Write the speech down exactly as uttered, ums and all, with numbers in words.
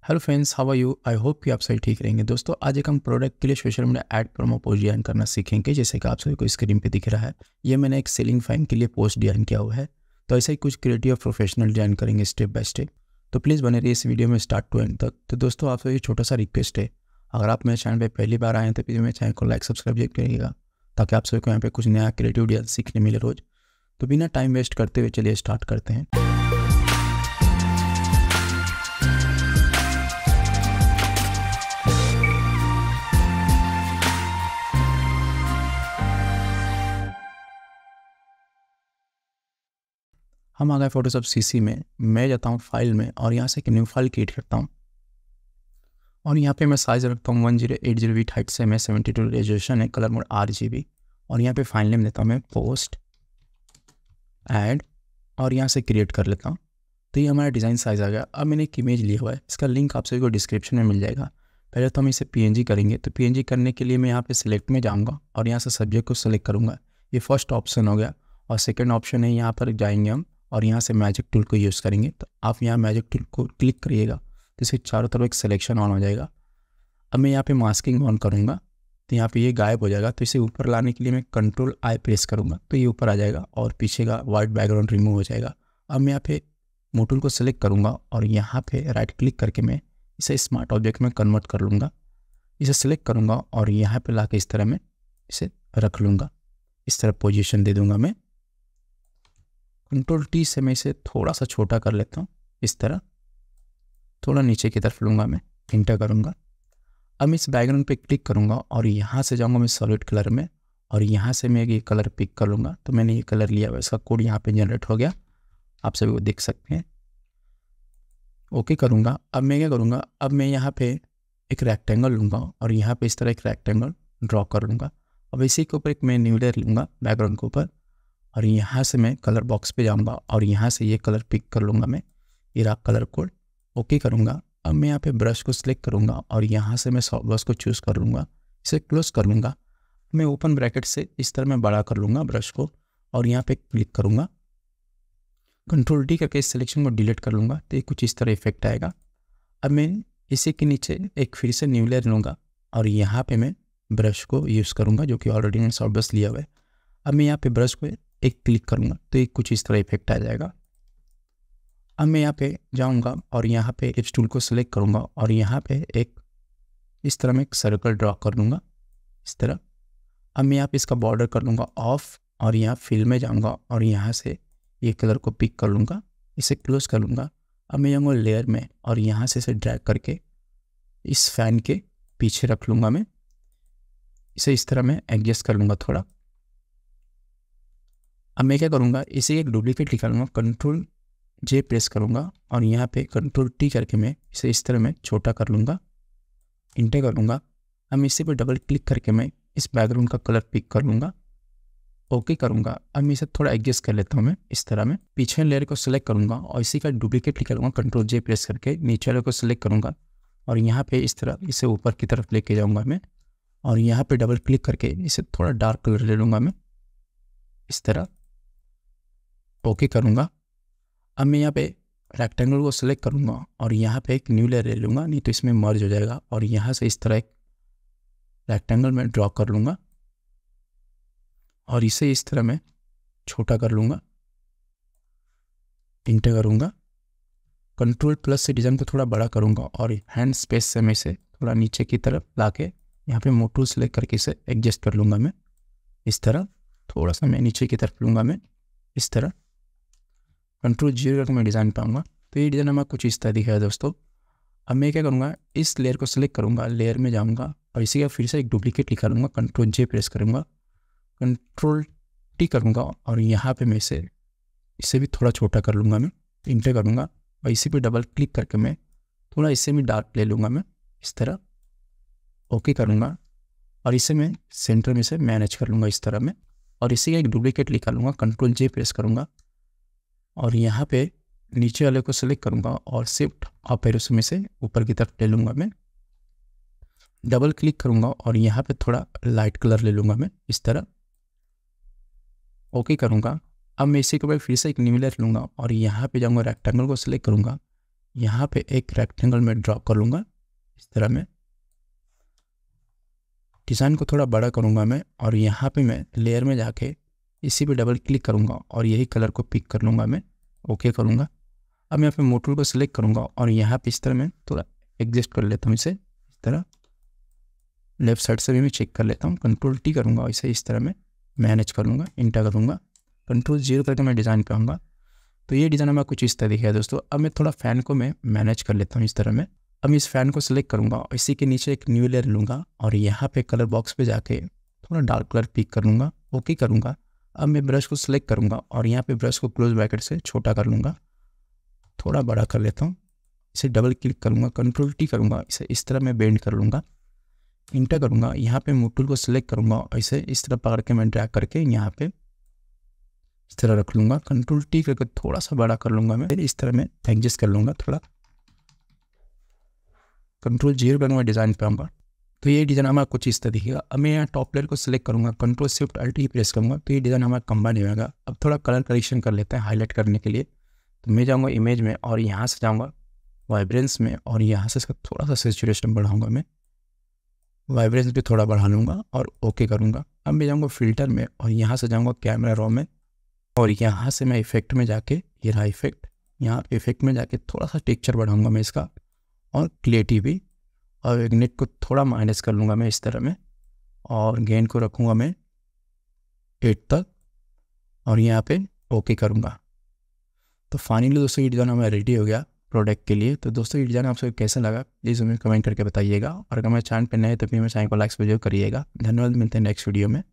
Hello friends, how are you? I hope कि आप सही ठीक रहेंगे। दोस्तों, आज एक हम प्रोडक्ट के लिए social media ad promo post design करना सीखेंगे। जैसे कि आप सभी को स्क्रीन पे दिख रहा है, ये मैंने एक सेलिंग फैन के लिए पोस्ट डिजाइन किया हुआ है। तो ऐसे ही कुछ क्रिएटिव और प्रोफेशनल डिजाइन करेंगे स्टेप बाय स्टेप। तो प्लीज़ बने रहिए इस वीडियो में स्टार्ट टू एंड तक। तो दोस्तों, आप सभी छोटा सा रिक्वेस्ट है, अगर आप मेरे चैनल पर पहली बार आए हैं तो प्लीज़ मेरे चैनल को लाइक सब्सक्राइब जरूर करिएगा, ताकि आप सभी को यहाँ पे कुछ नया क्रिएटिव डिजाइन सीखने मिले रोज़। तो बिना टाइम वेस्ट करते हुए चलिए स्टार्ट करते हैं। हम आ गए फोटोशॉप सीसी में। मैं जाता हूँ फाइल में और यहाँ से एक न्यू फाइल क्रिएट करता हूँ। और यहाँ पे मैं साइज रखता हूँ वन जीरो एट जीरो बीट हाइट से मैं सेवेंटी टू रेजोल्यूशन है, colour mode R G B. और यहाँ पे फाइल नेम देता हूँ मैं पोस्ट ऐड और यहाँ से क्रिएट कर लेता हूँ। तो ये हमारा डिज़ाइन साइज आ गया। अब मैंने एक इमेज लिया हुआ है, इसका लिंक आप सभी को डिस्क्रिप्शन में मिल जाएगा। पहले तो हम इसे पीएनजी करेंगे। तो पीएनजी करने के लिए मैं यहाँ पे सिलेक्ट में जाऊँगा और यहाँ से सब्जेक्ट को सिलेक्ट करूँगा। ये फर्स्ट ऑप्शन हो गया। और सेकेंड ऑप्शन है, यहाँ पर जाएंगे हम और यहाँ से मैजिक टूल को यूज़ करेंगे। तो आप यहाँ मैजिक टूल को क्लिक करिएगा तो इसके चारों तरफ एक सिलेक्शन ऑन हो जाएगा। अब मैं यहाँ पे मास्किंग ऑन करूँगा तो यहाँ पे ये गायब हो जाएगा। तो इसे ऊपर लाने के लिए मैं कंट्रोल आई प्रेस करूँगा तो ये ऊपर आ जाएगा और पीछे का वाइट बैकग्राउंड रिमूव हो जाएगा। अब मैं यहाँ पे मूव टूल को सिलेक्ट करूँगा और यहाँ पे राइट क्लिक करके मैं इसे स्मार्ट ऑब्जेक्ट में कन्वर्ट कर लूँगा। इसे सिलेक्ट करूँगा और यहाँ पे ला के इस तरह मैं इसे रख लूँगा। इस तरह पोजीशन दे दूँगा मैं। कंट्रोल टी से मैं इसे थोड़ा सा छोटा कर लेता हूँ। इस तरह थोड़ा नीचे की तरफ लूँगा, मैं इंटर करूँगा। अब मैं इस बैकग्राउंड पे क्लिक करूँगा और यहाँ से जाऊँगा मैं सॉलिड कलर में और यहाँ से मैं ये कलर पिक कर लूँगा। तो मैंने ये कलर लिया हुआ, इसका कोड यहाँ पे जनरेट हो गया, आप सभी को देख सकते हैं। ओके करूँगा। अब मैं क्या करूँगा, अब मैं यहाँ पे एक रेक्टेंगल लूँगा और यहाँ पे इस तरह एक रेक्टेंगल ड्रॉ कर लूँगा। अब इसी के ऊपर एक मैं न्यू लेयर लूँगा बैकग्राउंड के ऊपर और यहाँ से मैं कलर बॉक्स पे जाऊँगा और यहाँ से ये कलर पिक कर लूँगा मैं, ये रहा कलर कोड। ओके करूँगा। अब मैं यहाँ पे ब्रश को सिलेक्ट करूँगा और यहाँ से मैं सॉफ्ट ब्रश को चूज़ कर लूँगा, इसे क्लोज कर लूँगा। मैं ओपन ब्रैकेट से इस तरह मैं बड़ा कर लूँगा ब्रश को और यहाँ पे क्लिक करूँगा। कंट्रोल डी करके इस सिलेक्शन को डिलीट कर लूँगा तो ये कुछ इस तरह इफेक्ट आएगा। अब मैं इसी के नीचे एक फिर से न्यू लेयर लूँगा और यहाँ पे मैं ब्रश को यूज़ करूँगा, जो कि ऑलरेडी मैंने सॉफ्ट ब्रश लिया हुआ है। अब मैं यहाँ पे ब्रश को एक क्लिक करूँगा तो ये कुछ इस तरह इफेक्ट आ जाएगा। अब मैं यहाँ पे जाऊँगा और यहाँ पे इप्स टूल को सिलेक्ट करूँगा और यहाँ पे एक इस तरह मैं एक सर्कल ड्रॉ कर लूँगा, इस तरह। अब मैं यहाँ पे इसका बॉर्डर कर लूँगा ऑफ और यहाँ फिल में जाऊँगा और यहाँ से ये कलर को पिक कर लूँगा, इसे क्लोज कर लूँगा। अब मैं जाऊँगा लेयर में और यहाँ से इसे ड्रैग करके इस फैन के पीछे रख लूँगा। मैं इसे इस तरह मैं एडजस्ट कर लूँगा थोड़ा। अब मैं क्या करूँगा, इसे एक डुप्लीकेट निकालूंगा, कंट्रोल जे प्रेस करूँगा और यहाँ पे कंट्रोल टी करके मैं इसे इस तरह मैं छोटा कर लूँगा, इंटर कर लूँगा। अब मैं इसी पर डबल क्लिक करके मैं इस बैकग्राउंड का कलर पिक कर लूँगा। ओके करूँगा। अब मैं इसे थोड़ा एडजस्ट कर लेता हूँ। मैं इस तरह मैं पीछे लेयर को सिलेक्ट करूँगा और इसी का डुप्लीकेट निकालूंगा, कंट्रोल जे प्रेस करके नीचे वाले को सिलेक्ट करूँगा और यहाँ पे इस तरह इसे ऊपर की तरफ लेके जाऊँगा मैं और यहाँ पे डबल क्लिक करके इसे थोड़ा डार्क कलर ले लूँगा मैं, इस तरह। ओके करूँगा। अब मैं यहाँ पे रेक्टेंगल को सिलेक्ट करूँगा और यहाँ पे एक न्यू लेयर ले लूँगा, नहीं तो इसमें मर्ज हो जाएगा। और यहाँ से इस तरह एक रेक्टेंगल में ड्रॉ कर लूँगा और इसे इस तरह मैं छोटा कर लूँगा, इंटर करूँगा। कंट्रोल प्लस से डिज़ाइन को थोड़ा बड़ा करूँगा और हैंड स्पेस से मैं इसे थोड़ा नीचे की तरफ ला के यहाँ पर मूव टूल सेलेक्ट करके इसे एडजस्ट कर लूँगा मैं, इस तरह। थोड़ा सा मैं नीचे की तरफ लूँगा मैं, इस तरह। कंट्रोल जीरो करके मैं डिज़ाइन पाऊँगा। तो ये डिज़ाइन हमारा कुछ इस तरह दिखा है दोस्तों। अब मैं क्या करूँगा, इस लेयर को सिलेक्ट करूँगा, लेयर में जाऊँगा और इसी का फिर से एक डुप्लीकेट निकालूंगा, कंट्रोल जे प्रेस करूँगा, कंट्रोल टी करूँगा और यहाँ पे मैं इसे इसे भी थोड़ा छोटा कर लूँगा, मैं इंटर करूँगा और इसी पे डबल क्लिक करके मैं थोड़ा इससे भी डार्क ले लूँगा मैं, इस तरह। ओके करूँगा और इसे मैं सेंटर में से मैनेज कर लूँगा इस तरह में और इसी का एक डुप्लीकेट निकालूंगा, कंट्रोल जे प्रेस करूँगा और यहाँ पे नीचे वाले को सिलेक्ट करूँगा और शिफ्ट अप एरो में से ऊपर की तरफ ले लूँगा मैं, डबल क्लिक करूँगा और यहाँ पे थोड़ा लाइट कलर ले लूँगा मैं, इस तरह। ओके करूँगा। अब मैं इसी के ऊपर फिर से एक न्यू लेयर लूँगा और यहाँ पे जाऊँगा, रेक्टेंगल को सिलेक्ट करूँगा, यहाँ पे एक रेक्टेंगल में ड्रॉ कर लूँगा इस तरह में। डिज़ाइन को थोड़ा बड़ा करूँगा मैं और यहाँ पे मैं लेयर में जाके इसी पे डबल क्लिक करूँगा और यही कलर को पिक कर लूँगा मैं, ओके करूँगा। अब मैं यहाँ पे मोड टूल को सिलेक्ट करूँगा और यहाँ पे इस तरह मैं थोड़ा एडजस्ट कर लेता हूँ इसे, इस तरह लेफ्ट साइड से भी मैं चेक कर लेता हूँ। कंट्रोल टी करूँगा, इसे इस तरह में मैनेज कर लूँगा, इंटर करूँगा, कंट्रोल जीरो करके मैं डिज़ाइन पे आऊँगा। तो ये डिज़ाइन हमें कुछ इस तरह दिखेगा दोस्तों। अब मैं थोड़ा फ़ैन को मैं मैनेज कर लेता हूँ इस तरह में। अब मैं इस फ़ैन को सिलेक्ट करूँगा और इसी के नीचे एक न्यू लेयर लूँगा और यहाँ पे कलर बॉक्स पे जाके थोड़ा डार्क कलर पिक कर लूँगा, ओके करूँगा। अब मैं ब्रश को सिलेक्ट करूँगा और यहाँ पे ब्रश को क्लोज ब्रैकेट से छोटा कर लूँगा, थोड़ा बड़ा कर लेता हूँ, इसे डबल क्लिक करूँगा, कंट्रोल टी करूँगा, इसे इस तरह मैं बेंड कर लूँगा, इंटर करूँगा। यहाँ पे मूव टूल को सिलेक्ट करूँगा और इसे इस तरह पकड़ के मैं ड्रैग करके यहाँ पे इस तरह रख लूँगा, कंट्रोल टी करके थोड़ा सा बड़ा कर लूँगा मैं, फिर इस तरह मैं एडजस्ट कर लूँगा थोड़ा, कंट्रोल जीरो करूँगा, डिज़ाइन पे आऊँगा। तो ये डिज़ाइन हमारा कुछ इस तरह दिखेगा। अब मैं यहाँ टॉप लेयर को सिलेक्ट करूँगा, कंट्रोल शिफ्ट अल्ट ही प्रेस करूँगा, तो ये डिज़ाइन हमारा कंबाइन हो जाएगा। अब थोड़ा कलर करेक्शन कर लेते हैं हाईलाइट करने के लिए। तो मैं जाऊँगा इमेज में और यहाँ से जाऊँगा वाइब्रेंस में और यहाँ से इसका थोड़ा सा सैचुरेशन बढ़ाऊँगा, मैं वाइब्रेंस भी थोड़ा बढ़ा लूँगा और ओके करूँगा। अब मैं जाऊँगा फिल्टर में और यहाँ से जाऊँगा कैमरा रॉ में और यहाँ से मैं इफेक्ट में जाके, ये रहा इफेक्ट, यहाँ पे इफेक्ट में जाके थोड़ा सा टेक्सचर बढ़ाऊँगा मैं इसका और क्लियरिटी भी, और विग्नेट को थोड़ा माइनस कर लूँगा मैं इस तरह में और गेन को रखूँगा मैं एट तक और यहाँ पे ओके करूँगा। तो फाइनली दोस्तों ये डिज़ाइन हमारा रेडी हो गया प्रोडक्ट के लिए। तो दोस्तों ये डिज़ाइन आपको कैसा लगा प्लीज़ हमें कमेंट करके बताइएगा और अगर हमारे चैनल पर नए तो फिर हमारे चैनल को लाइक वीडियो करिएगा। धन्यवाद, मिलते हैं नेक्स्ट वीडियो में।